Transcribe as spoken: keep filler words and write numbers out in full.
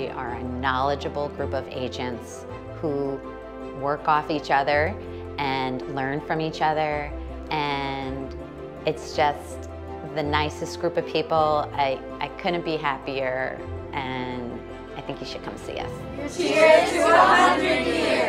We are a knowledgeable group of agents who work off each other and learn from each other, and it's just the nicest group of people. I, I couldn't be happier, and I think you should come see us. Cheers to one hundred years!